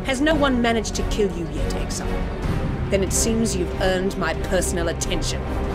Has no one managed to kill you yet, exile? Then it seems you've earned my personal attention.